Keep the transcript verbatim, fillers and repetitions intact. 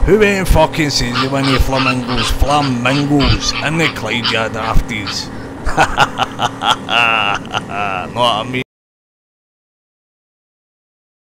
Who ain't fucking says they win the Flamingos, Flamingos in the Clyde, ya dafties? Know what I mean?